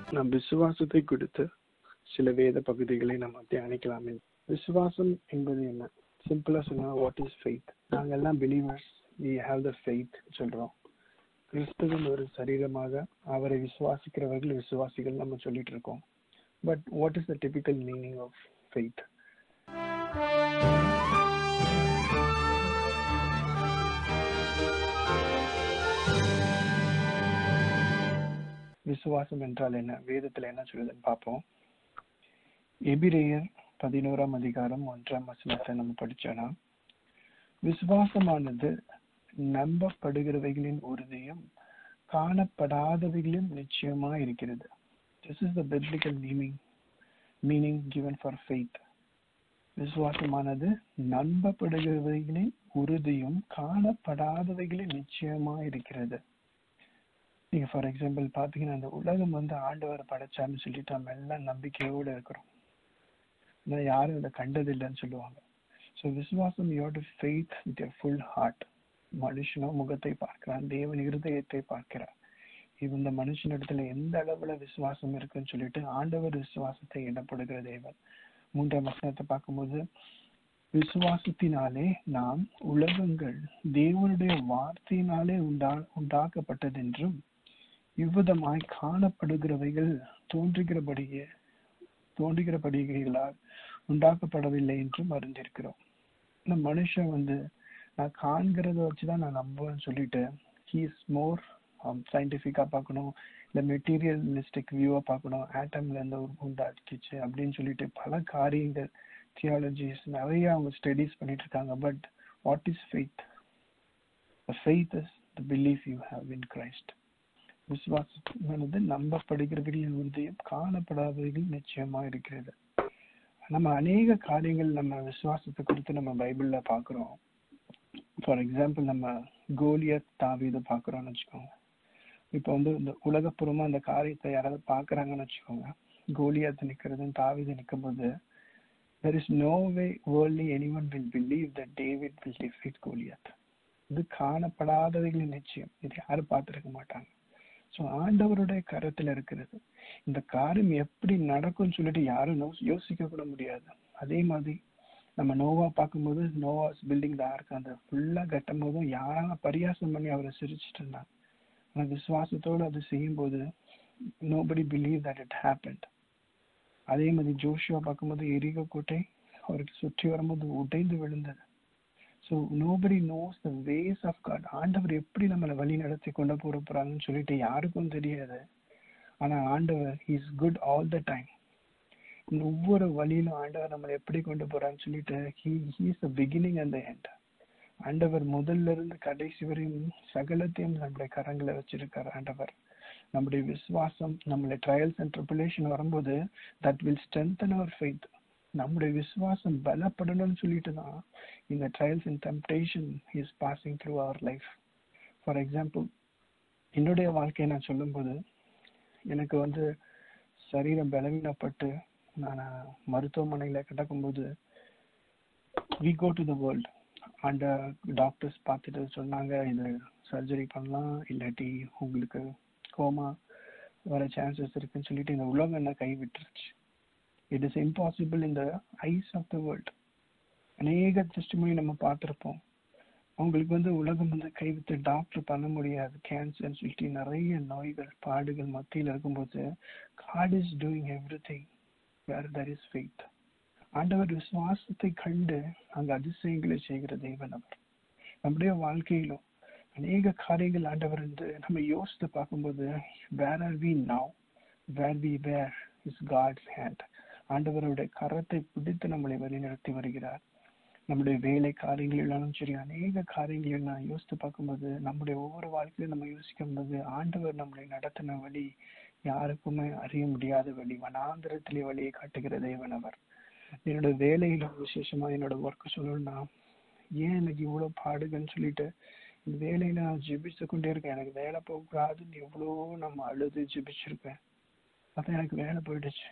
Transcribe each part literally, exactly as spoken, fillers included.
நம் விசுவாசத்தை குறித்து சில வேத பகுதிகளை நம்ம தியானிக்கலாமே. விசுவாசம் என்பது என்ன? சிம்பிளா சொன்னா, வாட் இஸ் ஃபெய்த்? நாங்க எல்லாம் believers, we have the faith சொல்றோம். கிறிஸ்துவின் ஒரு சரீரமாக அவரை விசுவாசிக்கிறவர்கள் விசுவாசிகள் நம்ம சொல்லிட்டு இருக்கோம். But what is the typical meaning of faith? விசுவாசம் என்றால் என்ன? வேதத்துல என்ன சொல்லுதுன்னு பார்ப்போம். எபிரேயர் பதினோராம் அதிகாரம் ஒன்றாம் வசனத்தை நம்ம படிச்சோம்னா, விசுவாசமானது நம்பப்படுகிறவைகளின் உறுதியும் காணப்படாதவைகளின் நிச்சயமா இருக்கிறது. This is the biblical meaning meaning given for faith. விசுவாசமானது நம்பப்படுகிறவைகளின் உறுதியும் காணப்படாதவைகளின் நிச்சயமா இருக்கிறது. நீங்க ஃபார் எக்ஸாம்பிள் பாத்தீங்கன்னா, அந்த உலகம் வந்து ஆண்டவர் படைச்சான்னு சொல்லிட்டு நம்ம எல்லாம் நம்பிக்கையோட இருக்கிறோம். ஆனா யாரும் அதை கண்டது இல்லைன்னு சொல்லுவாங்க. ஸோ விசுவாசம், you have to faith with your full heart. மனுஷனோ முகத்தை பார்க்கிறான், தேவன் இருதயத்தை பார்க்கிறார். இந்த மனுஷனிடத்துல எந்த அளவுல விசுவாசம் இருக்குன்னு சொல்லிட்டு ஆண்டவர் விசுவாசத்தை எண்ணப்படுகிற தேவன். மூன்றாம் வசனத்தை பார்க்கும்போது, விசுவாசத்தினாலே நாம் உலகங்கள் தேவனுடைய வார்த்தையினாலே உண்டா உண்டாக்கப்பட்டதென்றும் இவ்விதமாய் காணப்படுகிறவைகள் தோன்றுகிறபடியே தோன்றுகிறபடிகளால் உண்டாக்கப்படவில்லை என்றும் அறிந்திருக்கிறோம். இந்த மனுஷன் வந்து நான் காண்கிறத வச்சுதான் நான் நம்புவேன்னு சொல்லிட்டு he is more சயின்டிபிக்கா பார்க்கணும், இல்ல மெட்டீரியலிஸ்டிக் வியூவா பார்க்கணும், ஆட்டம்ல இருந்து ஒரு உண்டாக்கிச்சு அப்படின்னு சொல்லிட்டு பல காரியங்கள் தியாலஜிஸ் நிறைய அவங்க ஸ்டடிஸ் பண்ணிட்டு இருக்காங்க. But what is faith? The faith is the belief you have in Christ. விசுவாசமானது நம்பப்படுகிறவர்களின் உறுதியும் காணப்படாதவர்கள் நிச்சயமா இருக்கிறது. நம்ம அநேக காரியங்கள் நம்ம விசுவாசத்தை குறித்து நம்ம பைபிள்ல பாக்குறோம். ஃபார் எக்ஸாம்பிள், நம்ம கோலியத் தாவீதை பாக்குறோம்னு வச்சுக்கோங்க. இப்போ வந்து இந்த உலகப்புறமா அந்த காரியத்தை யாராவது பாக்குறாங்கன்னு வச்சுக்கோங்க, கோலியத் நிக்கிறதும் தாவீது நிற்கும் போது, there is no way worldly anyone will believe that David will defeat Goliath. இது காணப்படாதவைகளின் நிச்சயம். இது யாரும் பார்த்திருக்க மாட்டாங்க. ஸோ ஆண்டவருடைய கரத்துல இருக்கிறது. இந்த காரியம் எப்படி நடக்கும்னு சொல்லிட்டு யாரும் யோசிக்க கூட முடியாது. அதே மாதிரி நம்ம நோவா பார்க்கும்போது, நோவாஸ் பில்டிங் த ஆர்க் அந்த ஃபுல்லா கட்டும் போதும் யாரால பரியாசம் பண்ணி அவரை சிரிச்சிட்டு இருந்தாங்க. ஆனா விசுவாசத்தோடு அது செய்யும் போது nobody believed that it happened. அதே மாதிரி ஜோஷுவா பார்க்கும்போது எரிகோ கோட்டை அவருக்கு சுற்றி வரும்போது உடைந்து விழுந்தது. So nobody knows the ways of God. ஆண்டவர் எப்படி நம்மளை வழி நடத்தி கொண்டு போற போறாங்கன்னு சொல்லிட்டு யாருக்கும் தெரியாது. ஆனா ஆண்டவர் is good all the time. ஒவ்வொரு வழியிலும் ஆண்டவர் நம்மளை எப்படி கொண்டு போறான்னு சொல்லிட்டு he he is the beginning and the end. ஆண்டவர் முதல்ல இருந்து கடைசி வரையும் சகலத்தையும் நம்முடைய கரங்களை வச்சிருக்காரு ஆண்டவர். நம்முடைய விசுவாசம், நம்மளுடைய ட்ரையல்ஸ் அண்ட் ட்ரிபுலேஷன் வரும்போது that will strengthen our faith. நம்முடைய விசுவாசம் பலப்படணும்னு சொல்லிட்டு தான் இந்த trials and temptation is passing through our life. For example, என்னுடைய வாழ்க்கையை நான் சொல்லும்போது, எனக்கு வந்து சரீரம் பலவீனப்பட்டு நான் மருத்துவமனையில் கிடக்கும்போது, we go to the world. அந்த டாக்டர்ஸ் பார்த்துட்டு சொன்னாங்க, இது சர்ஜரி பண்ணலாம், இல்லாட்டி உங்களுக்கு கோமா வர சான்சஸ் இருக்குன்னு சொல்லிட்டு இந்த உலகம் என்ன கைவிட்டுருச்சு. It is impossible in the eyes of the world. அநேக டெஸ்டிமனி நம்ம பார்த்துருப்போம். அவங்களுக்கு வந்து உலகம் வந்து கைவிட்டு டாக்டர் பண்ண முடியாது, கேன்சர்னு சொல்லிட்டு நிறைய நோய்கள் பாடுகள் மத்தியில் இருக்கும்போது, God is doing everything where there is faith. ஆண்டவர் விசுவாசத்தை கண்டு அங்க அதிசயங்களை செய்கிற தேவன் அவர். நம்முடைய வாழ்க்கையிலும் அநேக காரியங்கள் ஆண்டவர் வந்து நம்ம யோசித்து பார்க்கும்போது, where are we now, where we were is God's hand. ஆண்டவருடைய கரத்தை பிடித்து நம்மளை வழிநடத்தி வருகிறார். நம்முடைய வேலை காரியங்களிலும் சரி, அநேக காரியங்களில் நான் யோசித்து பார்க்கும்போது, நம்முடைய ஒவ்வொரு வாழ்க்கையிலும் நம்ம யோசிக்கும் போது, ஆண்டவர் நம்மளை நடத்தின வழி யாருக்குமே அறிய முடியாத வழி, வனாந்திரத்திலே வழியை காட்டுகிற தேவன் அவர். என்னோட வேலையில விசேஷமா என்னோட ஒர்க் சொல்லணும்னா, ஏன் எனக்கு இவ்வளவு பாடுகள்னு சொல்லிட்டு இந்த வேலையில நான் ஜெபிச்சு கொண்டே இருக்கேன். எனக்கு வேலை போகக்கூடாதுன்னு எவ்வளோ நம்ம அழுது ஜெபிச்சிருக்கேன். அதான் எனக்கு வேலை போயிடுச்சு.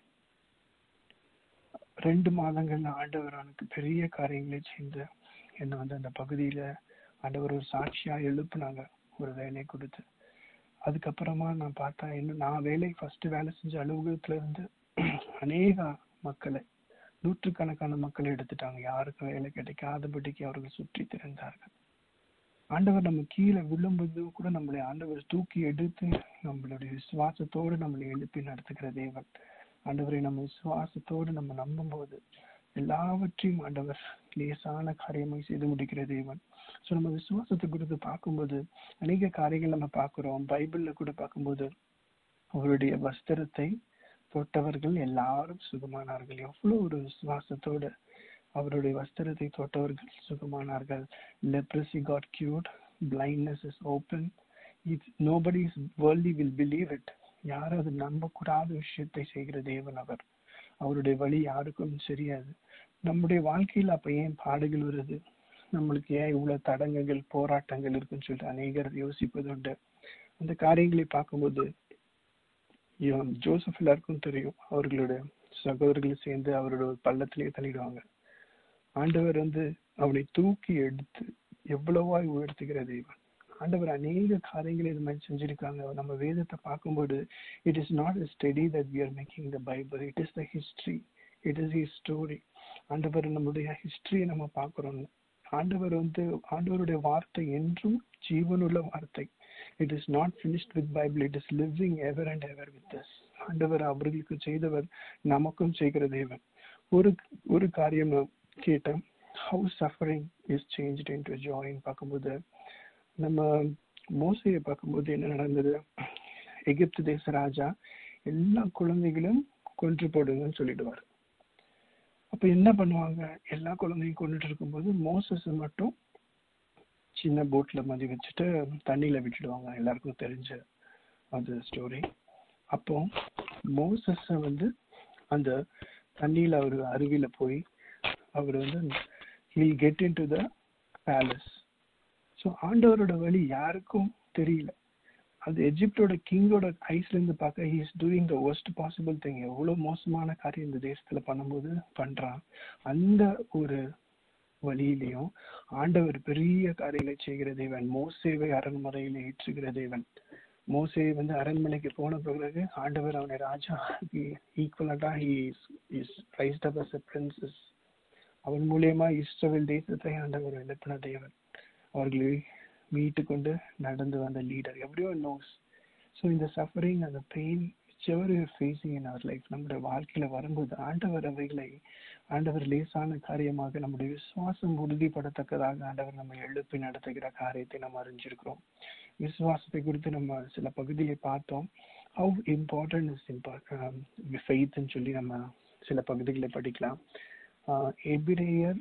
ரெண்டு மாதங்கள் ஆண்டவர் எனக்கு பெரிய காரியங்களை செய்து என்னை வந்து அந்த பகுதியில ஆண்டவர் ஒரு சாட்சியா எழுப்புனாங்க, ஒரு வேலையை கொடுத்து. அதுக்கப்புறமா நான் பார்த்தா இன்னும் நான் வேலை ஃபர்ஸ்ட் வேலை செஞ்ச அலுவலகத்துல இருந்து அநேக மக்களை, நூற்றுக்கணக்கான மக்களை எடுத்துட்டாங்க. யாருக்கும் வேலை கிடைக்காதபடிக்கு அவர்கள் சுற்றி திறந்தார்கள். ஆண்டவர் நம்ம கீழே விழும்போது கூட நம்மளை ஆண்டவர் தூக்கி எடுத்து நம்மளுடைய விசுவாசத்தோடு நம்மளை எழுப்பி நடத்துகிற தேவன். ஆண்டவரை நம்ம விசுவாசத்தோடு நம்ம நம்பும் போது எல்லாவற்றையும் ஆண்டவர் லேசான காரியமாய் செய்து முடிக்கிற தேவன். ஸோ நம்ம விசுவாசத்தை குறித்து பார்க்கும்போது அநேக காரியங்கள் நம்ம பார்க்கிறோம். பைபிள்ல கூட பார்க்கும்போது அவருடைய வஸ்திரத்தை தொட்டவர்கள் எல்லாரும் சுகமானார்கள். எவ்வளவு ஒரு விசுவாசத்தோடு அவருடைய வஸ்திரத்தை தொட்டவர்கள் சுகமானார்கள். Leprosy got cured, blindness is open. If nobody is worldly will believe it. யாரும் அது நம்ப கூடாத விஷயத்தை செய்கிற தேவன் அவர். அவருடைய வழி யாருக்கும் தெரியாது. நம்முடைய வாழ்க்கையில் அப்ப ஏன் பாடுகள் வருது, நம்மளுக்கு ஏன் இவ்வளவு தடங்கங்கள் போராட்டங்கள் இருக்குன்னு சொல்லிட்டு அநேகர் யோசிப்பது உண்டு. அந்த காரியங்களை பார்க்கும்போது ஜோசப் எல்லாருக்கும் தெரியும், அவர்களுடைய சகோதரர்கள் சேர்ந்து அவரோட பள்ளத்திலேயே தள்ளிடுவாங்க. ஆண்டவர் வந்து அவனை தூக்கி எடுத்து எவ்வளவாய் உயர்த்துகிற தேவன். ஆண்டவர் அநேக காரியங்களை இது மாதிரி செஞ்சிருக்காங்க. நம்ம வேதத்தை பார்க்கும்போது it is not a study that we are making the Bible, it is the history, it is his story. ஆண்டவர் நம்முடைய ஹிஸ்டரியை நம்ம பார்க்கிறோம். ஆண்டவர் வந்து ஆண்டவருடைய வார்த்தை என்றும் ஜீவனுள்ள வார்த்தை. It is not finished with Bible, it is living ever and ever with us. ஆண்டவர் அவர்களுக்கு செய்தவர் நமக்கும் செய்கிற தேவன். ஒரு ஒரு காரியம் கேட்டேன், how suffering is changed into joy. பார்க்கும்போது நம்ம மோசையை பார்க்கும்போது என்ன நடந்தது, எகிப்து தேச ராஜா எல்லா குழந்தைகளும் கொன்று போடுங்கன்னு சொல்லிடுவார். அப்ப என்ன பண்ணுவாங்க, எல்லா குழந்தையும் கொண்டுட்டு இருக்கும்போது மோசஸ் மட்டும் சின்ன போட்ல மதி வச்சுட்டு தண்ணியில விட்டுடுவாங்க. எல்லாருக்கும் தெரிஞ்ச அது ஸ்டோரி. அப்போ மோசஸ வந்து அந்த தண்ணியில அவரு அருவியில போய் அவர் வந்து he'll get into the palace. So ஆண்டவரோட வழி யாருக்கும் தெரியல. அது எஜிப்டோட கிங்கோட ஐஸ்ல இருந்து பார்க்க he is doing the worst possible thing. எவ்வளவு மோசமான காரியம் இந்த தேசத்துல பண்ணும்போது பண்றான். அந்த ஒரு வழியிலையும் ஆண்டவர் பெரிய காரியங்களை செய்கிற தேவன். மோசேவை அரண்மனையில ஏற்றுகிற தேவன். மோசே வந்து அரண்மனைக்கு போன பிறகு ஆண்டவர் அவனை ராஜா ஈக்குவலண்டா he is raised up as a princess. அவன் மூலியமா இஸ்ரவேல் தேசத்தை ஆண்டவர் எழுப்பின தேவன். அவர்களை மீட்டு கொண்டு நடந்து வந்த லீடர். Everyone knows. ஸோ இந்த சஃபரிங் அந்த pain whichever you are facing in our life, நம்முடைய வாழ்க்கையில வரும்போது ஆண்டவர் அவைகளை ஆண்டவர் லேசான காரியமாக நம்முடைய விசுவாசம் உறுதிப்படத்தக்கதாக ஆண்டவர் நம்ம எழுப்பி நடத்துகிற காரியத்தை நம்ம அறிஞ்சிருக்கிறோம். விசுவாசத்தை குறித்து நம்ம சில பகுதியை பார்த்தோம். ஹவு இம்பார்ட்டன்ட் இஸ் இம்பார்ட்டன்ட் ஃபெய்த்னு சொல்லி நம்ம சில பகுதிகளை படிக்கலாம். எபிரேயர்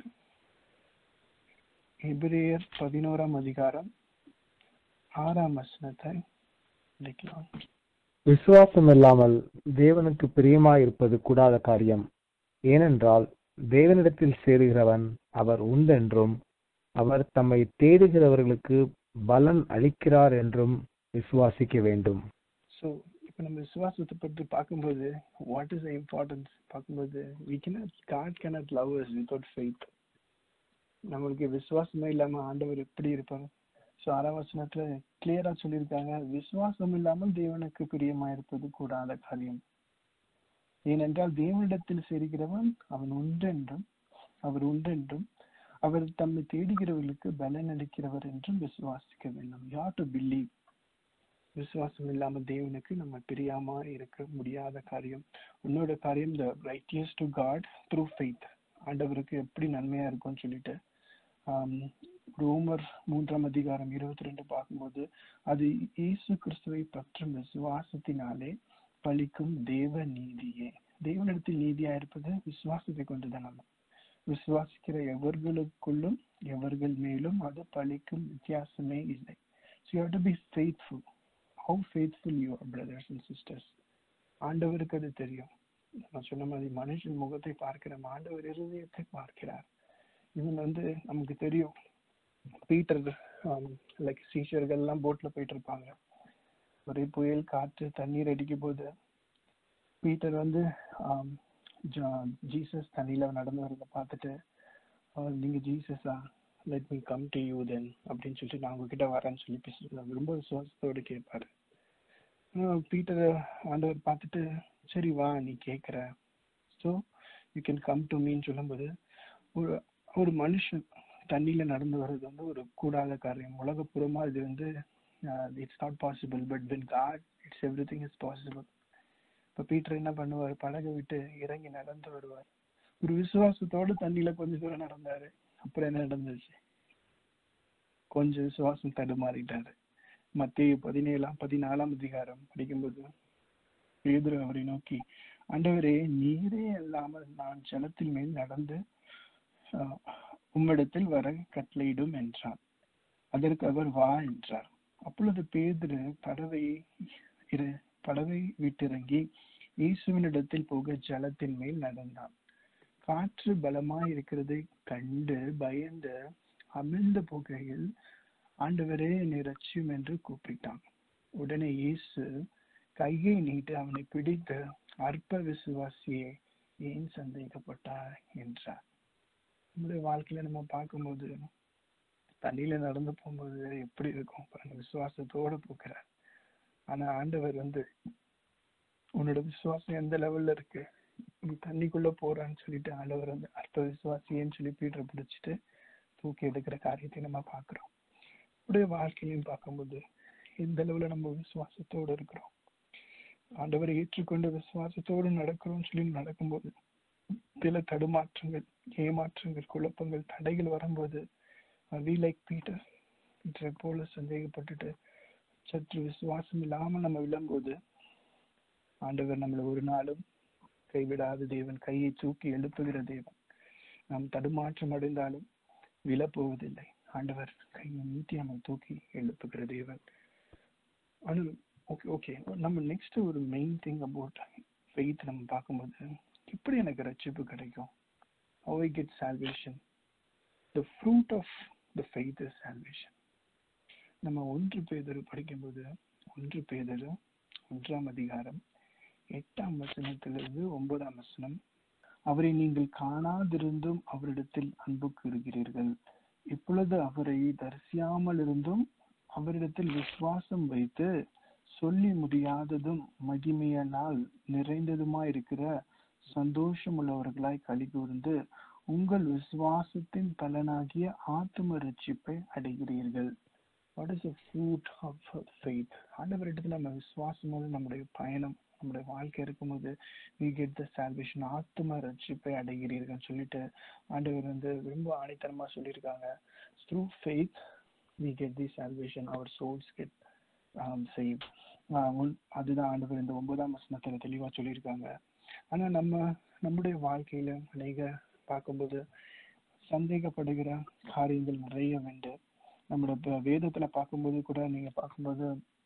எபிரேயர் பதினோராம் அதிகாரம் ஆறாம் வசனத்தை படிக்கலாம். விசுவாசம் இல்லாமல் தேவனுக்கு பிரியமாயிருப்பது கூடாத காரியம். ஏனென்றால் தேவனிடத்தில் சேருகிறவன் அவர் உண்டென்றும் அவர் தம்மை தேடுகிறவர்களுக்கு பலன் அளிக்கிறார் என்றும் விசுவாசிக்க வேண்டும். ஸோ இப்போ நம்ம விசுவாசத்தை பற்றி பார்க்கும்போது வாட் இஸ் த இம்பார்ட்டன்ஸ் பார்க்கும்போது we cannot, God cannot love us without faith. நம்மளுக்கு விசுவாசமே இல்லாம ஆண்டவர் எப்படி இருப்பாங்க? ஸோ ஆறாம் வசனத்துல கிளியரா சொல்லியிருக்காங்க, விசுவாசம் இல்லாமல் தேவனுக்கு பிரியமா இருப்பது கூடாத காரியம். ஏனென்றால் தேவனிடத்தில் சேர்கிறவன் அவன் உண்டென்றும் அவர் உண்டென்றும் அவர் தம்மை தேடுகிறவர்களுக்கு பலன் அளிக்கிறவர் என்றும் விசுவாசிக்க வேண்டும். You have to believe. விசுவாசம் இல்லாம தேவனுக்கு நம்ம பிரியாம இருக்க முடியாத காரியம். உன்னோட காரியம் the righteous to God through faith. ஆண்டவருக்கு எப்படி நன்மையா இருக்கும்னு சொல்லிட்டு ஆஹ் ரோமர் மூன்றாம் அதிகாரம் இருபத்தி ரெண்டு பார்க்கும்போது அது இயேசு கிறிஸ்துவை பற்றும் விசுவாசத்தினாலே பலிக்கும் தேவ நீதியே. தேவனிடத்தில் நீதியா இருப்பது விசுவாசத்தை கொண்டுதான். நம்ம விசுவாசிக்கிற எவர்களுக்குள்ளும் எவர்கள் மேலும் அது பலிக்கும் வித்தியாசமே இல்லை. So you have to be faithful. How faithful you are, brothers and sisters. ஆண்டவருக்கு அது தெரியும். நான் சொன்ன மாதிரி மனுஷன் முகத்தை பார்க்கிற ஆண்டவர் இருதயத்தை பார்க்கிறார். இவன் வந்து நமக்கு தெரியும். பீட்டர் லைக் சீஷர்கள் எல்லாம் போட்ல போயிட்டு இருப்பாங்க. ஒரே புயல் காற்று தண்ணீர் அடிக்கும் போது பீட்டர் வந்து ஆஹ் ஜீசஸ் தண்ணியில நடந்து வரத பார்த்துட்டு நீங்க ஜீசஸா let me come to you then அப்படின்னு சொல்லிட்டு நான் உங்ககிட்ட வரேன்னு சொல்லி பேசுறாங்க. ரொம்ப விசுவாசத்தோடு கேட்பாரு. பீட்டர் ஆண்டவர் பார்த்துட்டு, சரி வா நீ கேட்குற, so you can come to மீன்னு சொல்லும்போது, ஒரு ஒரு மனுஷன் தண்ணியில நடந்து வர்றது வந்து ஒரு கூடாத காரியம். உலகப்புறமா இது வந்து it's not possible, but when God it's everything is possible. இப்போ பீட்டர் என்ன பண்ணுவார், படகை விட்டு இறங்கி நடந்து வருவார். ஒரு விசுவாசத்தோடு தண்ணியில கொஞ்சம் தூரம் நடந்தாரு. அப்புறம் என்ன நடந்துச்சு, கொஞ்சம் விசுவாசம் தடுமாறிட்டாரு. மத்திய பதினேழாம் பதினாலாம் அதிகாரம் படிக்கும்போது பேதுரு அவரை நோக்கி, ஆண்டவரே நீரே அல்லாமல் நான் ஜலத்தின் மேல் நடந்து உம்மிடத்தில் வர கட்டளையிடும் என்றார். அதற்கு அவர் வா என்றார். அப்பொழுது பேதுரு படவை படவை விட்டிறங்கி இயேசுவினிடத்தில் போக ஜலத்தின் மேல் நடந்தான். காற்று பலமாய் இருக்கிறதை கண்டு பயந்து அமிழ்ந்த போகையில், ஆண்டவரே என்னை ரட்சியும் என்று கூப்பிட்டான். உடனே இயேசு கையை நீட்டு அவனை பிடித்து, அற்ப விசுவாசியே ஏன் சந்தேகப்பட்டார் என்றார். நம்முடைய வாழ்க்கையில நம்ம பார்க்கும்போது தண்ணியில நடந்து போகும்போது எப்படி இருக்கும் பாருங்க, விசுவாசத்தோடு போக்குறார். ஆனா ஆண்டவர் வந்து, உன்னோட விசுவாசம் எந்த லெவல்ல இருக்கு, நீ தண்ணிக்குள்ள போறான்னு சொல்லிட்டு ஆண்டவர் வந்து அற்ப விசுவாசியேன்னு சொல்லி பீட்டரை பிடிச்சிட்டு தூக்கி எடுக்கிற காரியத்தை நம்ம பார்க்கிறோம். உடைய வாழ்க்கையிலையும் பார்க்கும்போது எந்த அளவுல நம்ம விசுவாசத்தோடு இருக்கிறோம், ஆண்டவரை ஏற்றுக்கொண்டு விசுவாசத்தோடு நடக்கிறோம்னு சொல்லி நடக்கும்போது சில தடுமாற்றங்கள், ஏமாற்றங்கள், குழப்பங்கள், தடைகள் வரும்போது we like பீட்டர் பீட்டரை போல சந்தேகப்பட்டுட்டு சற்று விசுவாசம் இல்லாமல் நம்ம விழும்போது, ஆண்டவர் நம்மளை ஒரு நாளும் கைவிடாத தேவன், கையை தூக்கி எழுப்புகிற தேவன். நாம் தடுமாற்றம் அடைந்தாலும் விழப்போவதில்லை. ஆண்டவர் கையை நீட்டி நம்ம தூக்கி எழுப்புகிற தேவன். ஆனால் ஓகே ஓகே நம்ம நெக்ஸ்ட் ஒரு மெயின் திங் அபவுட் ஃபெய்த் நம்ம பார்க்கும்போது, எப்படி எனக்கு ரட்சிப்பு கிடைக்கும், how I get salvation, the fruit of the faith is salvation. நம்ம ஒன்று பேதுரு படிக்கும்போது, ஒன்று பேதுரு ஒன்றாம் அதிகாரம் எட்டாம் வசனத்திலிருந்து ஒன்பதாம் வசனம், அவரை நீங்கள் காணாதிருந்தும் அவரிடத்தில் அன்பு கூறுகிறீர்கள், இப்பொழுது அவரை தரிசியாமல் இருந்தும் அவரிடத்தில் விசுவாசம் வைத்து சொல்லி முடியாததும் மகிமையினால் நிறைந்ததுமாயிருக்கிற சந்தோஷம் உள்ளவர்களாய் களி கூர்ந்து உங்கள் விசுவாசத்தின் பலனாகிய ஆத்தும ரட்சிப்பை அடைகிறீர்கள். What is the fruit of faith? ஆண்டவரிடத்தில் நம்ம விசுவாசம் போது நம்முடைய பயணம், நம்முடைய வாழ்க்கை இருக்கும்போது we get the salvation, ஆத்தும ரட்சிப்பை அடைகிறீர்கள் சொல்லிட்டு ஆண்டவர் வந்து ரொம்ப ஆணித்தனமா சொல்லியிருக்காங்க. Through faith we get the salvation, our souls get um, saved. அதுதான் ஆண்டவர் இந்த ஒன்பதாம் வசனத்துல தெளிவா சொல்லியிருக்காங்க. ஆனா நம்ம நம்முடைய வாழ்க்கையில அநேக பார்க்கும்போது சந்தேகப்படுகிற காரியங்கள் நிறைய உண்டு. நம்மளோட வேதத்துல பார்க்கும்போது கூட நீங்க பார்க்கும்போது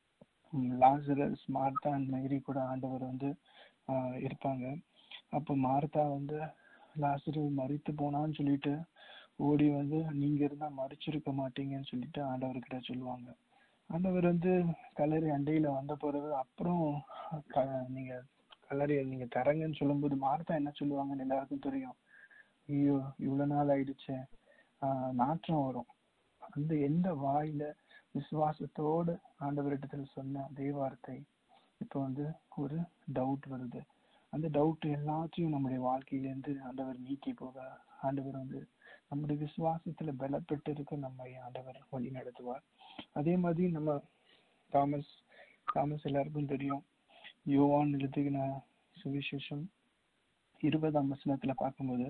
லாசரஸ், மார்த்தா அண்ட் மேரி கூட ஆண்டவர் வந்து ஆஹ் இருப்பாங்க. அப்போ மார்த்தா வந்து லாசரு மரித்து போனான்னு சொல்லிட்டு ஓடி வந்து, நீங்க இருந்தா மறிச்சிருக்க மாட்டீங்கன்னு சொல்லிட்டு ஆண்டவர்கிட்ட சொல்லுவாங்க. ஆண்டவர் வந்து கல்லறை அண்டையில வந்த பிறகு அப்புறம் நீங்க கல்லறையை நீங்க தரங்கன்னு சொல்லும்போது மார்த்தா என்ன சொல்லுவாங்கன்னு எல்லாருக்கும் தெரியும். ஐயோ இவ்வளவு நாள் ஆயிடுச்சு, ஆஹ் நாற்றம் வரும். அந்த எந்த வாயில விசுவாசத்தோடு ஆண்டவரிடத்துல சொன்ன அதே வார்த்தை இப்ப வந்து ஒரு டவுட் வருது. அந்த டவுட் எல்லாத்தையும் நம்முடைய வாழ்க்கையிலேருந்து ஆண்டவர் நீக்கி போக, ஆண்டவர் வந்து நம்முடைய விசுவாசத்துல பலப்பட்டு இருக்க நம்மை ஆண்டவர் வழி நடத்துவார். அதே மாதிரி நம்ம தாமஸ் தாமஸ் எல்லாருக்கும் தெரியும். யோவான் எழுதின சுவிசேஷம் இருபதாம் வசனத்துல பார்க்கும்போது,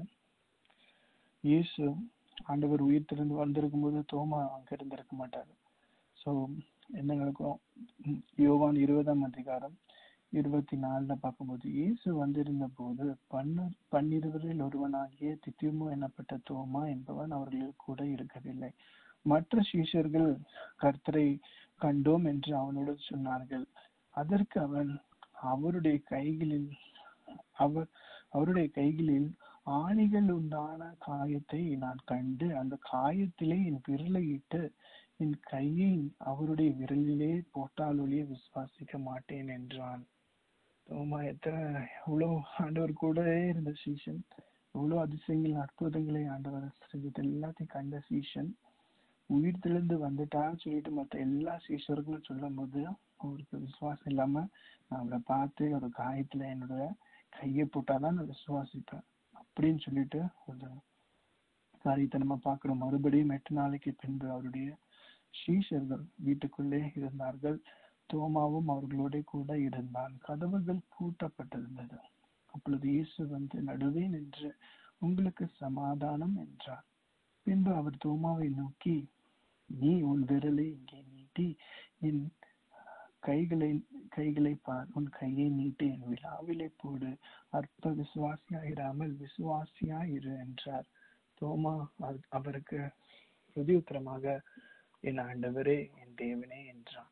இயேசு ஆண்டவர் உயிர் திறந்து வந்திருக்கும் போது தோமா அங்க இருந்திருக்க மாட்டாரு. ஸோ என்ன நடக்கும், யோவான் இருபதாம் அதிகாரம் இருபத்தி நாலுல பார்க்கும்போது, இயேசு வந்திருந்த போது பன்னு பன்னிருவரில் ஒருவனாகிய தித்திமு எனப்பட்ட தோமா என்பவன் அவர்களில் கூட இருக்கவில்லை. மற்ற சீஷர்கள் கர்த்தரை கண்டோம் என்று அவனோடு சொன்னார்கள். அதற்கு அவன், அவருடைய கைகளில் அவர் அவருடைய கைகளில் ஆணிகள் உண்டான காயத்தை நான் கண்டு அந்த காயத்திலே என் விரலை இட்டு என் கையை அவருடைய விரலிலே போட்டாலொழிய விசுவாசிக்க மாட்டேன் என்றான். தோமா எத்தனை எவ்வளவு ஆண்டவர் கூட இருந்த சீஷன், எவ்வளவு அதிசயங்கள் அற்புதங்களை ஆண்டவர் செஞ்சது எல்லாத்தையும் கண்ட சீஷன் உயிர் தெளிந்து வந்துட்டான்னு சொல்லிட்டு மற்ற எல்லா சீஷர்களும் சொல்லும் போது அவருக்கு விசுவாசம் இல்லாம நான் அவரை பார்த்து ஒரு காயத்துல என்னோட கையை போட்டாதான் நான் விசுவாசிப்பேன் அப்படின்னு சொல்லிட்டு ஒரு காரியத்தை நம்ம பார்க்கிறோம். மறுபடியும் எட்டு நாளைக்கு பின்பு அவருடைய சீஷர்கள் வீட்டுக்குள்ளே இருந்தார்கள். தோமாவும் அவர்களோட கூட இருந்தான். கதவுகள் பூட்டப்பட்டிருந்தது. அப்பொழுது இயேசு வந்து நடுவே நின்று உங்களுக்கு சமாதானம் என்றார். பின்பு அவர் தோமாவை நோக்கி, நீ உன் விரலை இங்கே நீட்டி என் கைகளை கைகளை பார், உன் கையை நீட்டி என் விழாவிலே போடு, அற்ப விசுவாசியாயிராமல் விசுவாசியாயிரு என்றார். தோமா அவருக்கு பிரதியுத்தரமாக, என் ஆண்டவரே என் தேவனே என்றான்.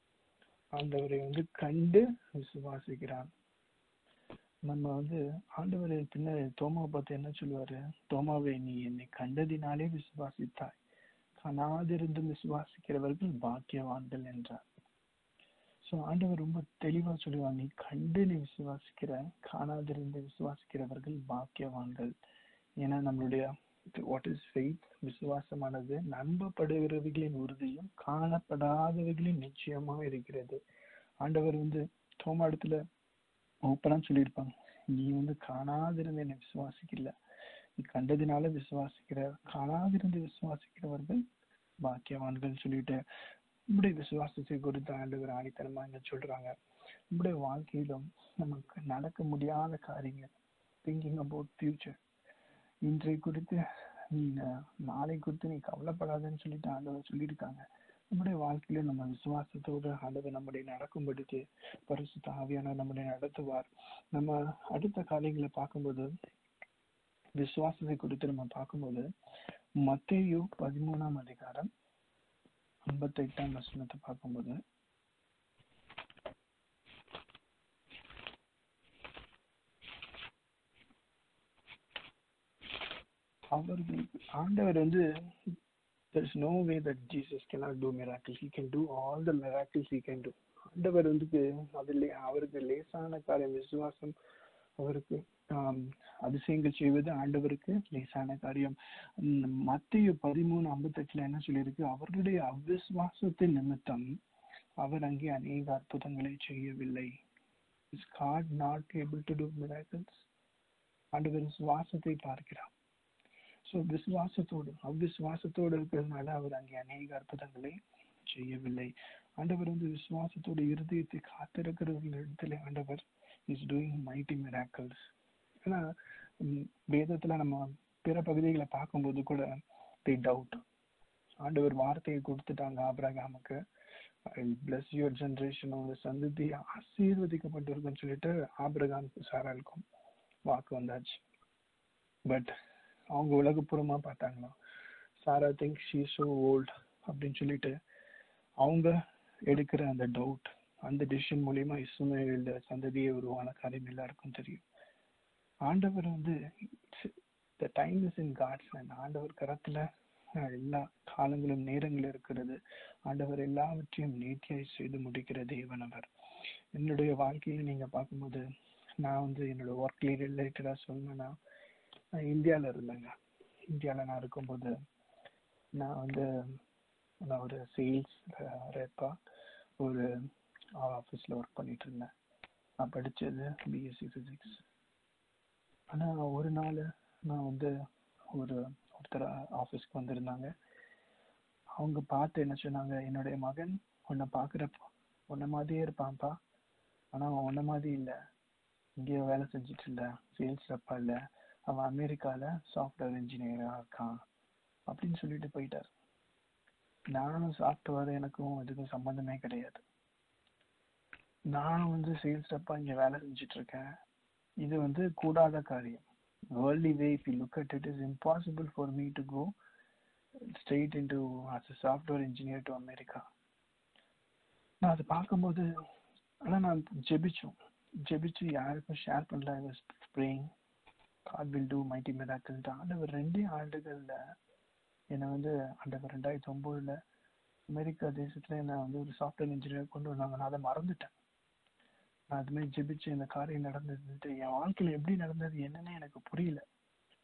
ஆண்டவரை வந்து கண்டு விசுவாசிக்கிறான். நம்ம வந்து ஆண்டவரை பின்ன தோமாவை பார்த்து என்ன சொல்லுவாரு? தோமாவை நீ என்னை கண்டதினாலே விசுவாசித்தாய், காணாதிருந்து விசுவாசிக்கிறவர்கள் பாக்கியவான்கள் என்றார். சோ ஆண்டவர் ரொம்ப தெளிவா சொல்லுவாங்க, நீ கண்டு நீ விசுவாசிக்கிற, காணாதிருந்து விசுவாசிக்கிறவர்கள் பாக்கியவான்கள். ஏன்னா நம்மளுடைய வாட் இஸ் ஃபெய்த், விசுவாசமானது நம்பப்படுகிறவைகளின் உறுதியும் காணப்படாதவைகளின் நிச்சயமா இருக்கிறது. ஆண்டவர் வந்து தோமா இடத்துல ஓப்பனா சொல்லியிருப்பாங்க, நீ வந்து காணாதிருந்து என்னை விசுவாசிக்கல, நீ கண்டதினால விசுவாசிக்கிற, காணாதிருந்து விசுவாசிக்கிறவர்கள் பாக்கியவான்கள் சொல்லிட்டு நம்முடைய விசுவாசத்தை குறித்து ஆண்டவர் ஆணித்தனமா என்ன சொல்றாங்க. நம்முடைய வாழ்க்கையிலும் நமக்கு நடக்க முடியாத காரியங்கள், திங்கிங் அபவுட் ஃபியூச்சர், இன்றைய குறித்து நீ நாளை குறித்து நீ கவலைப்படாதன்னு சொல்லிட்டு ஆண்டவர் சொல்லியிருக்காங்க. நம்முடைய வாழ்க்கையில நம்ம விசுவாசத்தோடு ஆண்டவர் நம்முடைய நடக்கும்படிக்கு பரிசுத்த ஆவியானவர் நம்முடைய நடத்துவார். நம்ம அடுத்த காரியங்களை பார்க்கும்போது, விசுவாசத்தை குறித்து நம்ம பார்க்கும்போது மத்தேயு பதிமூணாம் அதிகாரம் ஐம்பத்தி எட்டாம் வசனத்தை பார்க்கும்போது, அவர்களுக்கு ஆண்டவர் வந்து there is no way that Jesus cannot do miracles. He can do all the miracles he can do. ஆண்டவர் வந்து அதில் அவருக்கு லேசான காரியம் விசுவாசம், அவருக்கு ஆஹ் அதிசயங்கள் செய்வது ஆண்டவருக்கு லேசான காரியம். மத்தேயு பதிமூணு ஐம்பத்தி எட்டுல என்ன சொல்லியிருக்கு? அவர்களுடைய அவிசுவாசத்தின் நிமித்தம் அவர் அங்கே அநேக அற்புதங்களை செய்யவில்லை. Is God not able to do miracles? ஆண்டவர் விசுவாசத்தை பார்க்கிறார். சோ விசுவாசத்தோடு அவ்விசுவாசத்தோடு இருக்கிறதுனால அவர் அங்கே அநேக அற்புதங்களை செய்யவில்லை. ஆண்டவர் வந்து விசுவாசத்தோட இருதயத்தை காத்திருக்கிறவர்கள் இடத்துல ஆண்டவர் இஸ் டூயிங் மைட்டி மிராக்கிள்ஸ். ஏன்னா வேதத்துல நம்ம பிற பகுதிகளை பார்க்கும்போது கூட they doubt. ஆண்டவர் வார்த்தையை கொடுத்துட்டாங்க ஆபிரகாமுக்கு, bless your generation, உங்க சந்ததி ஆசீர்வதிக்கப்பட்டிருக்குன்னு சொல்லிட்டு ஆபிரகாமுக்கு சாராளுக்கும் வாக்கு வந்தாச்சு. பட் அவங்க உலகப்புறமா பார்த்தாங்களா, Sarah think she so old அப்படின்னு சொல்லிட்டு அவங்க எடுக்கிற அந்த டவுட், அந்த டிசிஷன் மூலியமா இஸ்மவேல் சந்ததியை உருவான காரியம் எல்லாருக்கும் தெரியும். ஆண்டவர் வந்து the time is in God's hand. ஆண்டவர் கரத்துல எல்லா காலங்களும் நேரங்கள் இருக்கிறது. ஆண்டவர் எல்லாவற்றையும் நீட்டியாய் செய்து முடிக்கிற தேவன் அவர். என்னுடைய வாழ்க்கையை நீங்க பார்க்கும்போது, நான் வந்து என்னோட ஒர்க் ரிலேட்டடா சொல்லணும்னா, நான் இந்தியாவில் இருந்தேங்க. இந்தியாவில் நான் இருக்கும்போது நான் வந்து நான் ஒரு சேல்ஸ் ரேப்பா ஒரு ஆஃபீஸில் ஒர்க் பண்ணிட்டு இருந்தேன். நான் படித்தது பிஎஸ்சி ஃபிசிக்ஸ். ஆனால் ஒரு நாள் நான் வந்து ஒரு ஒருத்தர் ஆஃபீஸ்க்கு வந்திருந்தாங்க. அவங்க பார்த்து என்ன சொன்னாங்க, என்னுடைய மகன் உன்னை பார்க்குறப்போ உன்னை மாதிரியே இருப்பான்ப்பா, ஆனால் அவன் உன்னை மாதிரி இல்லை, இங்கேயோ வேலை செஞ்சுட்டு இல்லை, சேல்ஸ் ரப்பா இல்லை, அவன் அமெரிக்கால சாஃப்ட்வேர் இன்ஜினியரா இருக்கான் அப்படின்னு சொல்லிட்டு போயிட்டார். நானும் சாஃப்ட்வேர் எனக்கும் இதுக்கும் சம்பந்தமே கிடையாது. நான் வந்து சேல்ஸ் ரப்பா இங்க வேலை செஞ்சுட்டு இருக்கேன். இது வந்து கூடாத காரியம். Worldly way, if you look at it, is impossible for me to go straight into as a software engineer to America. நான் அதை பார்க்கும்போது, ஆனால் நான் ஜெபிச்சோம் ஜெபிச்சு யாருக்கும் ஷேர் பண்ணல. I was praying God will do mighty miracles. ஆண்டவர் ரெண்டே ஆண்டுகள்ல என்னை வந்து ஆண்டவர் ரெண்டாயிரத்தி ஒன்பதுல அமெரிக்கா தேசத்துல என்ன வந்து ஒரு சாஃப்ட்வேர் இன்ஜினியர் கொண்டு வந்தாங்க. நான் அதை மறந்துட்டேன். நான் அது மாதிரி ஜெபிச்சு இந்த காரியம் நடந்ததுன்ட்டு என் வாழ்க்கையில எப்படி நடந்தது என்னன்னு எனக்கு புரியல.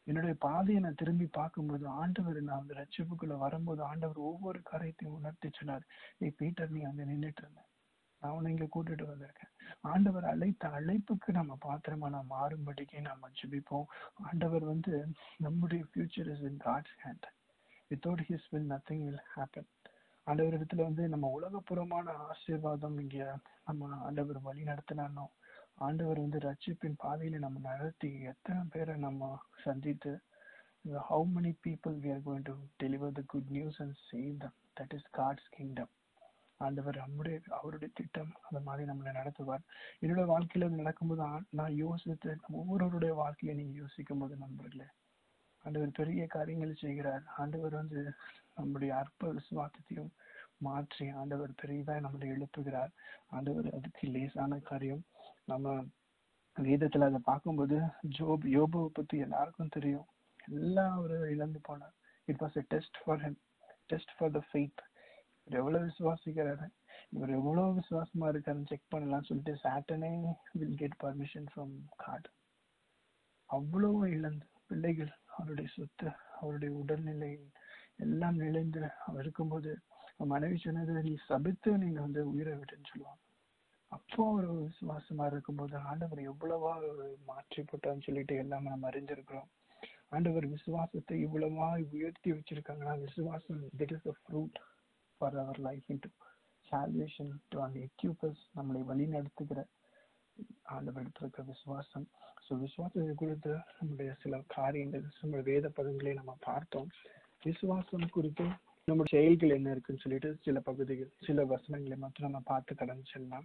என்னுடைய பாதையை நான் திரும்பி பார்க்கும்போது ஆண்டவர் நான் அந்த ரட்சிப்புக்குள்ள வரும்போது ஆண்டவர் ஒவ்வொரு காரியத்தையும் உணர்த்தி சொன்னார். ஏய் பீட்டர், நீ அங்க நின்றுட்டு இருந்த, நான் உன்னை இங்க கூட்டிட்டு வந்திருக்கேன். ஆண்டவர் அழைத்த அழைப்புக்கு நம்ம பாத்திரமா நான் மாறும்படிக்கு நம்ம ஜெபிப்போம். ஆண்டவர் வந்து நம்முடைய future is in God's hand. Without his will nothing will happen. ஆண்டவர் இடத்துல வந்து நம்ம உலகப்புறமான ஆசீர்வாதம் இங்க நம்ம ஆண்டவர் வழி நடத்தினானோ, ஆண்டவர் வந்து ரட்சிப்பின் பாதையில நம்ம நடத்தி எத்தனை பேரை நம்ம சந்தித்து how many people we are going to deliver the good news and save them. That is God's kingdom. ஆண்டவர் நம்முடைய அவருடைய திட்டம் அந்த மாதிரி நம்மளை நடத்துவார். என்னோட வாழ்க்கையில நடக்கும்போது நான் யோசித்து ஒவ்வொருவருடைய வாழ்க்கையை நீங்க யோசிக்கும் போது நண்பர்களே, ஆண்டவர் பெரிய காரியங்கள் செய்கிறார். ஆண்டவர் வந்து நம்முடைய அற்ப விசுவாசத்தையும் மாற்றி ஆண்டவர் பெரியதா நம்மளை எழுப்புகிறார். ஆண்டவர் அதுக்கு லேசான காரியம். நம்ம வேதத்துல அதை பார்க்கும்போது ஜோப் யோபுவை பத்தி எல்லாருக்கும் தெரியும். எல்லாம் அவரு இழந்து போனார். It was a test for him, test for the faith. இவர் எவ்வளவு விசுவாசிக்கிறாரு, இவர் எவ்வளவு விசுவாசமா இருக்காருன்னு செக் பண்ணலாம் சொல்லிட்டு சாட்டனே will get permission from God. அவ்வளவு இழந்து பிள்ளைகள், அவருடைய சொத்து, அவருடைய உடல்நிலை எல்லாம் நிலைந்து அவர் இருக்கும்போது மனைவி சொன்னது, நீ சபித்து நீங்க வந்து உயிரை விட்டுன்னு சொல்லுவாங்க. அப்போ அவர் விசுவாசமா இருக்கும்போது ஆண்டவர் எவ்வளவா மாற்றி போட்டான்னு சொல்லிட்டு எல்லாமே நம்ம அறிஞ்சிருக்கிறோம். ஆண்டவர் விசுவாசத்தை இவ்வளவா உயர்த்தி வச்சிருக்காங்கன்னா, விசுவாசம் that is the fruit for our life into salvation to equip us, நம்மளை வழி நடத்துகிற ஆண்டவர் எடுத்திருக்கிற விசுவாசம். ஸோ விசுவாசத்தை குறித்து நம்முடைய சில காரியங்கள், நம்முடைய வேத பதங்களை நம்ம பார்த்தோம். விசுவாசம் குறித்து நம்முடைய செயல்கள் என்ன இருக்குன்னு சொல்லிட்டு சில பகுதிகள், சில வசனங்களை மட்டும் நம்ம பார்த்து கடந்து செல்லலாம்.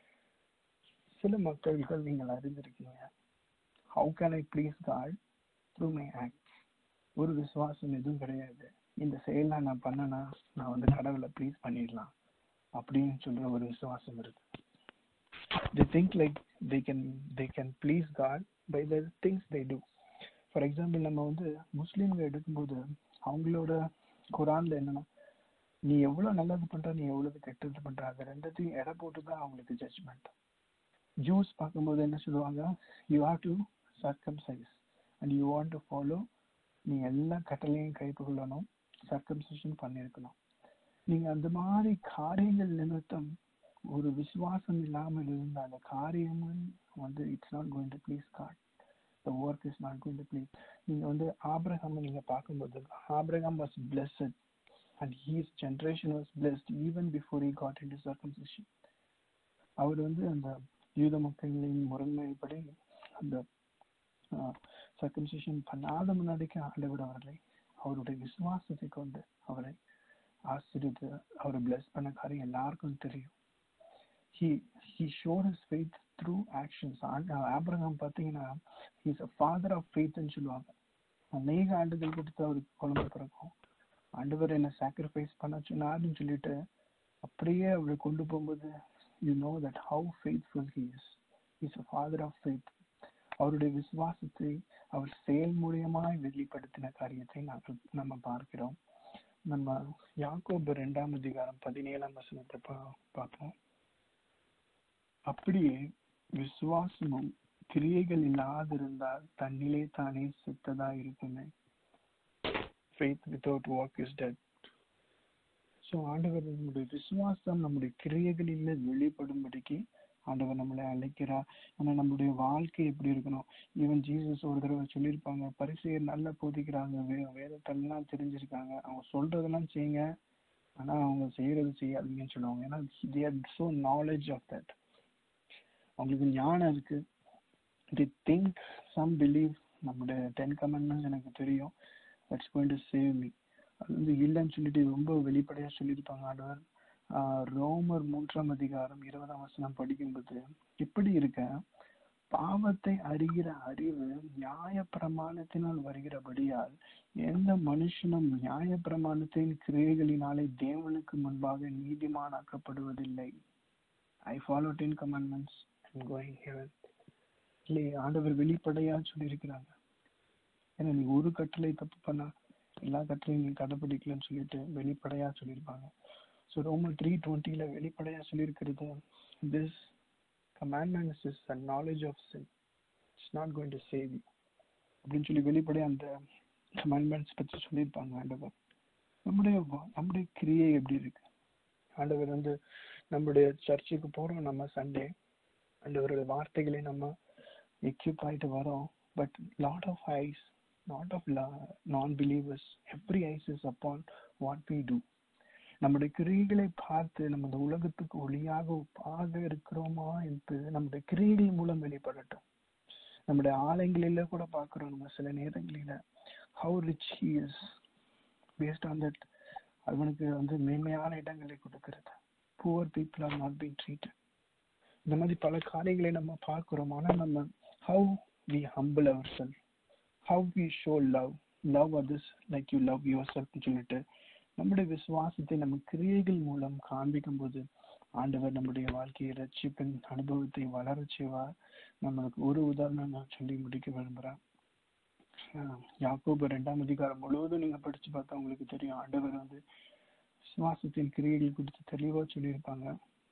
சில மக்கள்கள் நீங்கள் அறிந்திருக்கீங்க, how can I please God through my acts. ஒரு விசுவாசம் எதுவும் கிடையாது, இந்த செயலாம் நான் பண்ணனா நான் வந்து கடவுளை ப்ளீஸ் பண்ணிடலாம் அப்படின்னு சொல்ற ஒரு விசுவாசம் இருக்கு. They think like they can they can please God by the things they do. For example, நம்ம வந்து முஸ்லீம்கள் எடுக்கும்போது அவங்களோட குரான்ல என்னன்னா, நீ எவ்வளவு நல்லது பண்ற, நீ எவ்வளவு கெட்டது பண்ற, அது ரெண்டத்தையும் எடை போட்டுதான் அவங்களுக்கு ஜட்ஜ்மெண்ட். ஜூஸ் பார்க்கும்போது என்ன சொல்லுவாங்க, you have to circumcise and you want to follow. நீ எல்லா கட்டளையும் கைப்பொள்ளணும், சர்க்கம்சைஷன் பண்ணிருக்கணும். நீங்க அந்த மாதிரி காரியங்கள் நிமித்தம் ஒரு விசுவாசம் இல்லாமல் இருந்த அந்த காரியமும் வந்து it's not going to please God. The work is not going to please. நீங்க வந்து ஆபிரகாம் நீங்க பார்க்கும்போது, Abraham was blessed and his generation was blessed even before he got into circumcision. அவர் வந்து அந்த யூத மக்களின் முறைமைப்படி அந்த சர்க்கம்சிஷன் பண்ணாத முன்னாடிக்கு ஆண்டவர் அவர்களை அவருடைய விசுவாசத்தை கொண்டு அவரை ஆசீர்வதித்து அவரை பிளஸ் பண்ண காரியம் எல்லாருக்கும் தெரியும். He he showed his faith through actions. Abraham பார்த்தீங்கன்னா he is a father of faith ன்னு சொல்லுவாங்க. அநேக ஆண்டுகள் கொடுத்து அவருக்கு குழந்தை பிறக்கும். ஆண்டவர் என்ன சாக்ரிஃபைஸ் பண்ண சொன்னாருன்னு சொல்லிட்டு அப்படியே அவரை கொண்டு போகும்போது you know that how faithful he is. He is a father of faith. அவருடைய விசுவாசத்தை அவர் செயல் மூலியமாய் வெளிப்படுத்தின காரியத்தை நாங்கள் நம்ம பார்க்கிறோம். நம்ம யாக்கோபு இரண்டாம் அதிகாரம் பதினேழாம் வசனத்தை பார்ப்போம். அப்படியே விசுவாசமும் கிரியைகள் இல்லாதிருந்தால் தன்னிலே தானே செத்ததா இருக்குமே. Faith without work is dead. So ஆண்டவர் நம்முடைய விசுவாசம் நம்முடைய கிரியைகளில் வெளிப்படும்படிக்கு ஆண்டவர் நம்மளை அழைக்கிறார். ஆனால் நம்முடைய வாழ்க்கை எப்படி இருக்கணும்? ஈவன் ஜீசஸ் ஒரு தடவை சொல்லியிருப்பாங்க, பரிசேயர் நல்லா போதிக்கிறாங்க, வே வேதத்தெல்லாம் தெரிஞ்சிருக்காங்க, அவங்க சொல்றதெல்லாம் செய்யுங்க, ஆனா அவங்க செய்யறது செய்யாதீங்கன்னு சொல்லுவாங்க. ஏன்னா they are so knowledge of that. அவங்களுக்கு ஞானம் இருக்கு. they think, some believe நம்முடைய டென் கமெண்ட்மெண்ட்ஸ் எனக்கு தெரியும், that's going to save me. அது வந்து இல்லைன்னு சொல்லிட்டு ரொம்ப வெளிப்படையா சொல்லியிருப்பாங்க ஆண்டவர். ஆஹ் ரோமர் மூன்றாம் அதிகாரம் இருபதாம் வசனம் படிக்கும்போது இப்படி இருக்க, பாவத்தை அறிகிற அறிவு நியாய பிரமாணத்தினால் வருகிறபடியால் எந்த மனுஷனும் நியாய பிரமாணத்தின் கிரியைகளினாலே தேவனுக்கு முன்பாக நீதிமானாக்கப்படுவதில்லை. I follow ten commandments and going heaven. இல்லை, ஆண்டவர் வெளிப்படையா சொல்லியிருக்கிறாங்க. ஏன்னா நீ ஒரு கட்டளை தப்பு பண்ணா எல்லா கட்டளையும் நீ கடைபிடிக்கலன்னு சொல்லிட்டு வெளிப்படையா சொல்லியிருப்பாங்க. ஸோ ரோமர் த்ரீ டுவெண்ட்டில வெளிப்படையா சொல்லியிருக்கிறது, this commandments is a knowledge of sin. It's not going to save you. அப்படின்னு சொல்லி வெளிப்படைய அந்த கமாண்ட்மெண்ட்ஸ் பற்றி சொல்லியிருப்பாங்க ஆண்டவர். நம்முடைய நம்முடைய கிரியை எப்படி இருக்கு? ஆண்டவர் வந்து நம்முடைய சர்ச்சுக்கு போறோம், நம்ம சண்டே ஆண்டவருடைய வார்த்தைகளை நம்ம எக்யூப் ஆயிட்டு வரோம். But lot of eyes, lot of non believers, every eyes is upon what we do. நம்முடைய கிரியைகளை பார்த்து நம்ம இந்த உலகத்துக்கு ஒளியாக உப்பாக இருக்கிறோமா என்று நம்முடைய கிரியைகள் மூலம் வெளிப்படட்டும். நம்முடைய ஆலயங்களில கூட பார்க்கிறோம் நம்ம சில நேரங்களில how rich he is based on that. அவனுக்கு வந்து மேன்மையான இடங்களை கொடுக்கிறது. poor people are not being treated. இந்த மாதிரி பல காரியங்களை நம்ம பார்க்கிறோம். ஆனா நம்ம how we humble ourselves, how we show love, love others like you love yourself சொல்லிட்டு நம்முடைய விசுவாசத்தை நம்ம கிரியைகள் மூலம் காண்பிக்கும் போது ஆண்டவர் நம்முடைய வாழ்க்கையை ரட்சிப்பின் அனுபவத்தை வளர செய்வார். நம்மளுக்கு ஒரு உதாரணம் நான் சொல்லி முடிக்க விரும்புறேன். யாக்கோபு இரண்டாம் அதிகாரம் முழுவதும் நீங்க படிச்சு பார்த்தா உங்களுக்கு தெரியும். ஆண்டவர் வந்து விசுவாசத்தின் கிரியைகள் குறித்து தெளிவா சொல்லியிருப்பாங்க.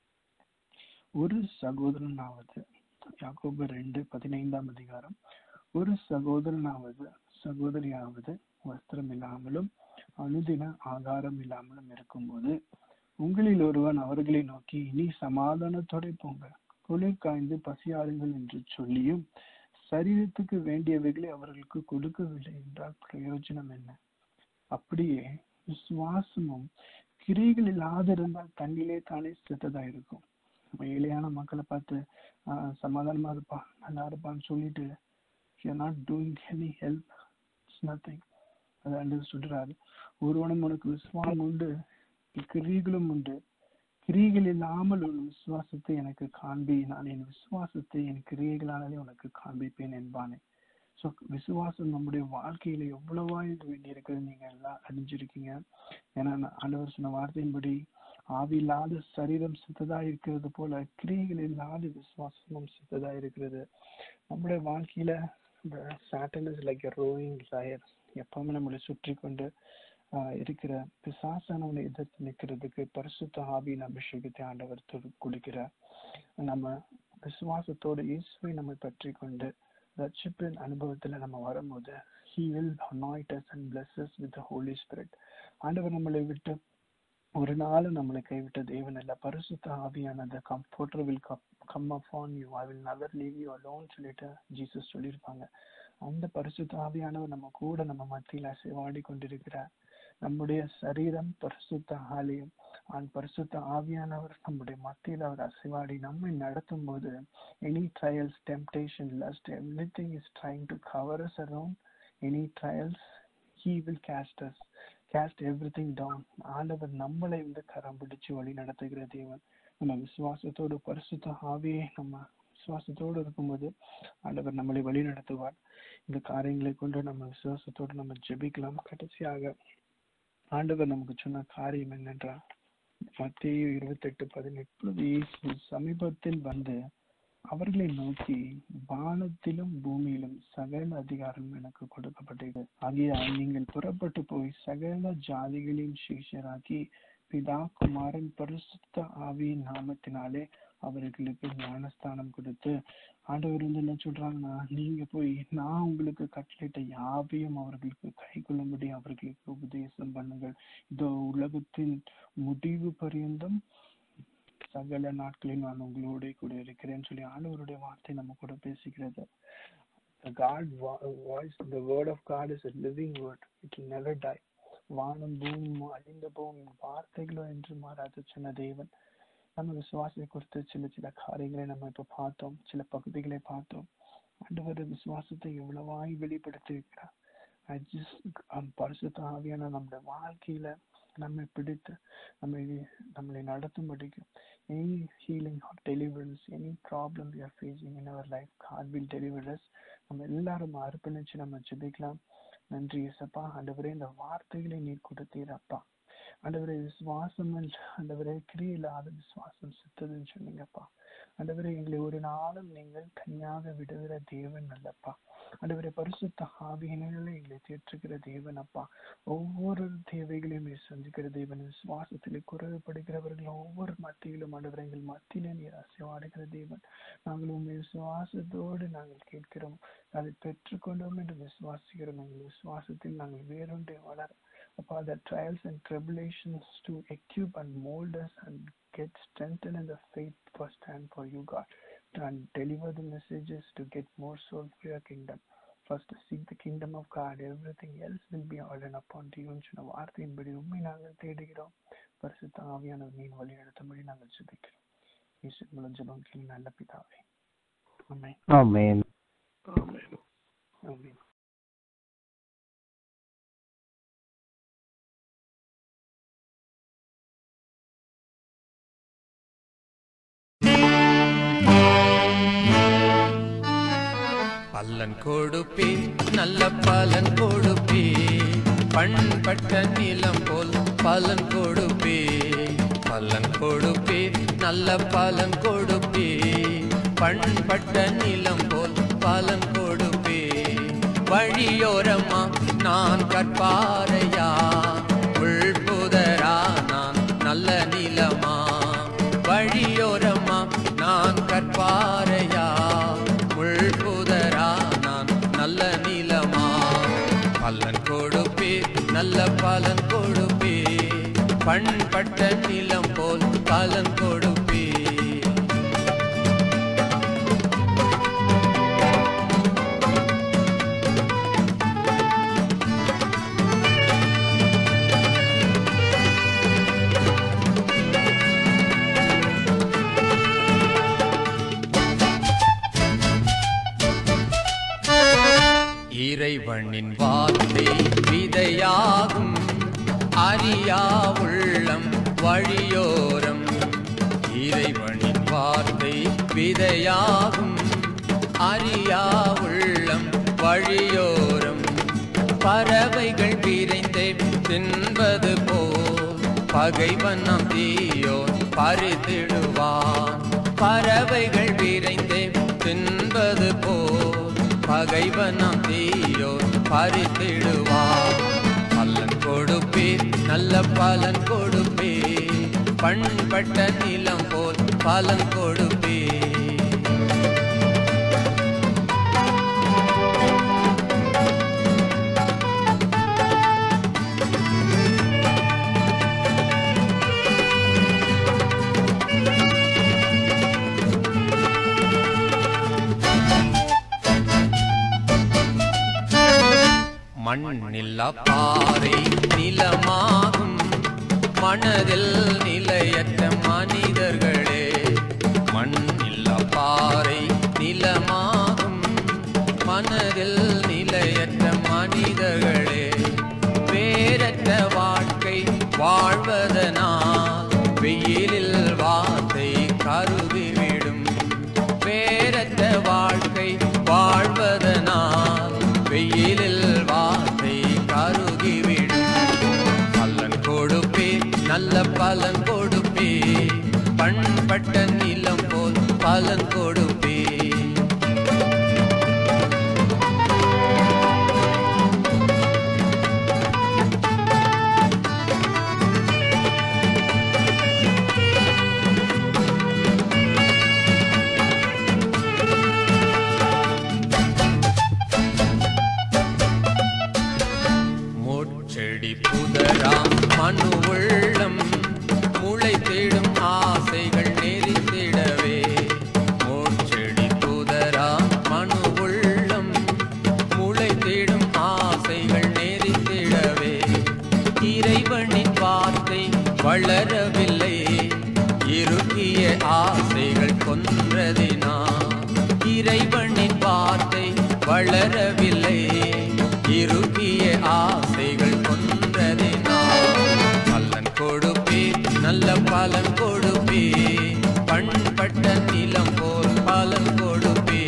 ஒரு சகோதரனாவது, யாக்கோபு ரெண்டு பதினைந்தாம் அதிகாரம், ஒரு சகோதரனாவது சகோதரியாவது வஸ்திரம் இல்லாமலும் அனுதின ஆகாரம் இல்லாமலும் இருக்கும்போது உங்களில் ஒருவன் அவர்களை நோக்கி இனி சமாதானத்தோட போங்க, குளிர் காய்ந்து பசியாருங்கள் என்று சொல்லியும் சரீரத்துக்கு வேண்டியவைகளை அவர்களுக்கு கொடுக்கவில்லை என்றால் பிரயோஜனம் என்ன? அப்படியே விசுவாசமும் கிரிகள் இல்லாத இருந்தால் தண்ணிலே தானே செத்ததா இருக்கும். நம்ம ஏழையான மக்களை பார்த்து ஆஹ் சமாதானமா இருப்பா, நல்லா இருப்பான்னு சொல்லிட்டு you're not doing any help, it's nothing. அதை அண்டர்ஸ்டுறாரு. ஒருவனும் உனக்கு விசுவாசம் உண்டு, கிரிகளும் உண்டு, கிரிகள் இல்லாமல் ஒரு விசுவாசத்தை எனக்கு காண்பி, நான் என் விசுவாசத்தை என் கிரியைகளானே உனக்கு காண்பிப்பேன் என்பானே. ஸோ விசுவாசம் நம்முடைய வாழ்க்கையில எவ்வளவா வேண்டி இருக்கிறது நீங்க எல்லாம் அறிஞ்சிருக்கீங்க. ஏன்னா ஆண்டவர் சொன்ன வார்த்தையின்படி ஆவி இல்லாத சரீரம் சித்ததா இருக்கிறது போல கிரியைகள் இல்லாத விசுவாசமும் சித்ததா இருக்கிறது. நம்முடைய வாழ்க்கையில இந்த Satan is like a roaring liar, எப்பவுமே நம்மளை சுற்றி கொண்டு ஆஹ் இருக்கிற பிசாசானவனை எதிர்த்து நிற்கிறதுக்கு பரிசுத்த ஆவியின் அபிஷேகத்தை ஆண்டவர் கொடுக்கிறார். நம்ம விசுவாசத்தோடு இயேசுவை நம்ம பற்றி கொண்டு ரட்சிப்பின் அனுபவத்துல நம்ம வரும்போது he will anoint us and bless us with the Holy Spirit. ஆண்டவர் நம்மளை விட்டு ஒரு நாள் நம்மளை கைவிட்ட தேவன் அல்ல. பரிசுத்த ஆவியானது comforter will come upon you, I will never leave you alone சொல்லிட்டு ஜீசஸ் சொல்லியிருப்பாங்க. அந்த பரிசுத்த ஆவியானவர் நம்ம கூட நம்ம மத்தியில் அசைவாடி கொண்டிருக்கிறார். நம்முடைய சரீரம் பரிசுத்த ஆலயம், அந்த பரிசுத்த ஆவியானவர் நம்முடைய மத்தியில் அவர் அசைவாடி நம்மை நடத்தும் போது any trials, temptation, lust, everything is trying to cover us around. Any trials he will cast us, cast everything down. ஆண்டவர் நம்மளை வந்து கரம் பிடிச்சு வழி நடத்துகிற தேவன். நம்ம விசுவாசத்தோடு பரிசுத்த ஆவியை நம்ம விசுவாசத்தோடு இருக்கும்போது ஆண்டவர் நம்மளை வழி நடத்துவார். இந்த காரியங்களை கொண்டு நம்ம விசுவாசத்தோடு நம்ம ஜெபிக்கலாம். கடைசியாக ஆண்டவர் நமக்கு சொன்ன காரியம் என்னென்றால் மத்தேயு இருபத்தி எட்டு பதினெட்டு, சமீபத்தில் வந்து அவர்களை நோக்கி வானத்திலும் பூமியிலும் சகல அதிகாரம் எனக்கு கொடுக்கப்பட்டது ஆகியால் நீங்கள் புறப்பட்டு போய் சகல ஜாதிகளையும் சீஷராக்கி பிதா குமாரன் பரிசுத்த ஆவியின் நாமத்தினாலே அவர்களுக்கு ஞானஸ்தானம் கொடுத்து, ஆண்டவர் வந்து என்ன சொல்றாங்கன்னா, நீங்க போய் நான் உங்களுக்கு கட்டளையிட்ட யாவையும் அவர்களுக்கு கை கொள்ளும்படி அவர்களுக்கு உபதேசம் பண்ணுங்கள். இதோ உலகத்தின் முடிவு பரியந்தம் சகல நாட்களில் நான் உங்களோட கூட இருக்கிறேன்னு சொல்லி ஆண்டவருடைய வார்த்தை நம்ம கூட பேசுகிறது. The God voice, the word of God is a living word. It will never die. வானம் பூமியும் அழிந்த பூமியும் வார்த்தைகளோ என்று மாறாத சொன்ன தேவன். நம்ம விசுவாசத்தை குறித்து சில சில காரியங்களை நம்ம இப்ப பார்த்தோம், சில பகுதிகளை பார்த்தோம். ஆண்டவர் விசுவாசத்தை எவ்வளவாய் வெளிப்படுத்தி இருக்கிறார். பரிசுத்த ஆவியான நம்முடைய வாழ்க்கையில நம்மை பிடித்து நம்மை நம்மளை நடத்தும்படிக்கும் any healing or deliverance, any problem we are facing in our life, God will deliver us. நம்ம எல்லாரும் அர்ப்பணிச்சு நம்ம ஜெபிக்கலாம். நன்றி இயேசப்பா. ஆண்டவரே, இந்த வார்த்தைகளை நீர் கொடுத்தீர் அப்பா. ஆண்டவரே விசுவாசம் ஆண்டவரே கிரியில்லாத விசுவாசம் செத்ததுன்னு சொன்னீங்கப்பா. ஆண்டவரே எங்களை ஒரு நாளும் நீங்கள் தனியாக விடுகிற தேவன் அல்லப்பா. ஆண்டவரே பரிசுத்த ஆவியினாலே எங்களை தேற்றுகிற தேவன் அப்பா. ஒவ்வொரு தேவைகளையும் சந்திக்கிற தேவன். விசுவாசத்திலே குறைவுபடுகிறவர்கள் ஒவ்வொரு மத்தியிலும் ஆண்டவரே எங்கள் மத்தியிலே நீர் அசைவாடுகிற தேவன். நாங்கள் உண்மை விசுவாசத்தோடு நாங்கள் கேட்கிறோம், அதை பெற்றுக்கொண்டோம் என்று விசுவாசிக்கிறோம். எங்கள் விசுவாசத்தில் நாங்கள் வேறொன்றை வளர அப்பா. The trials and tribulations to equip and mold us and get strengthened in the faith for stand for you, God, and deliver the messages to get more soul for your kingdom. First to seek the kingdom of God, everything else will be ordered upon to you. சொன்ன வார்த்தையின்படி உண்மை நாங்கள் தேடுகிறோம். பரிசுத்த ஆவியானவர் நீர் வழி நடத்தும்படி நாங்கள் ஜெபிக்கிறோம். இயேசு மூலம் ஜெபம் கேளு நல்ல பிதாவே. ஆமென். ஆமென். ஆமென். ஆமென். பலன் கொடுப்பே நல்ல பலன் கொடுப்பே, பண்பட்ட நிலம் போல் பலன் கொடுப்பே. பலன் கொடுப்பே நல்ல பலன் கொடுப்பே, பண்பட்ட நிலம் போல் பலன் கொடுப்பே. வழியோரமா நான் கற்பாரையா, உள்புதரா நான் நல்ல நிலமா. வழியோரமா நான் கற்பாரையா, உள்புதரா நான் நல்ல நிலமா. பலன் கொடுப்பே நல்ல பலன் கொடுப்பே, பண்பட்ட நிலம் போல் பலன் கொடுப்பே. இறைவனின் வார்த்தை விதையாகும், அறியா உள்ளம் வழியோரம். இறைவனின் வார்த்தை விதையாகும், அறியா உள்ளம் வழியோரம். பறவைகள் விரைந்தே தின்பது போல் பகைவன் நம் தீயோன் பறித்திடுவான். பறவைகள் விரைந்தே தின்பது போல் பகைவன் நம் தீயோன் பறித்திடுவான். பலன் கொடுப்பே நல்ல பலன் கொடுப்பே, பண்பட்ட நிலம் போல் பலன் கொடுப்பே. மண்ணில்லா பாறை நிலமாகும், மனதில் நிலையற்ற மனிதர்களே. மண்ணில்லா பாறை நிலமாகும், மனதில் நிலையற்ற மனிதர்களே. வேறற்ற வாழ்க்கை வாழ்வதனால் வெயிலில் வார்த்தை கருதிவிடும். வேறற்ற வாழ்க்கை வாழ்வதனால் வெயிலில் வார்த்தை கருகிவிடும். பலன் கொடுப்பே நல்ல பலன் கொடுப்பே, பண்பட்ட நிலம் போல் பலன் கொடுப்பே. மனு உள்ளம் முளை தேடும் ஆசைகள் நெறித்திடவே. மூச்செடி புதரா மனு உள்ளம் முளை தேடும் ஆசைகள் நெறித்திடவே. இறைவனின் வார்த்தை வளரவில்லை, இறுகிய ஆசைகள் கொன்றதினா. இறைவனின் வார்த்தை வளரவில்லை, இறுகிய ஆசைகள் கொன்றதினா. பலன் கொடுப்பே நல்ல பலன் கொடுப்பே, பண்பட்ட நிலம் போல் பலன் கொடுப்பே.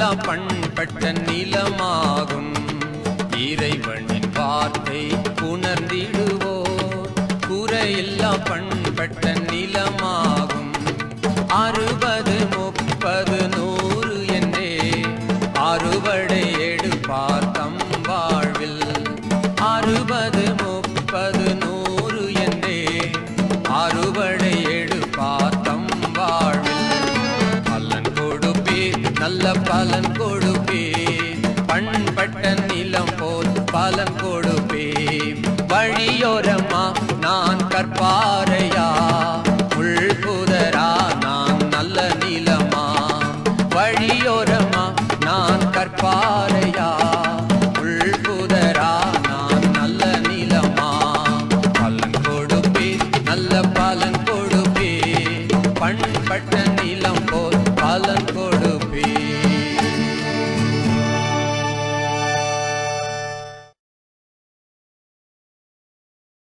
குறையில்லா பண்பட்ட நிலமாகும். இறைவனின் வார்த்தை உணர்ந்திடுவோர் குறையில்லா பண்பட்ட நிலமாகும். அறுபது முப்பது நூறு என்றே அறுவடை எடுப்பார் தம் வாழ்வில். அறுபது முப்பது நூறு என்றே அறுவடை எடுப்பார் தம் வாழ்வில். பலன் கொடுப்பே நல்ல பலன் கொடுப்பே பண்பட்ட நிலம் போல் பலன் கொடுப்பே. வழியோரமா நான் கற்பாரையா உள்புதரா நான் நல்ல நிலமா. வழியோரமா நான் கற்பாரையா உள்புதரா நான் நல்ல நிலமா. பலன் கொடுப்பே நல்ல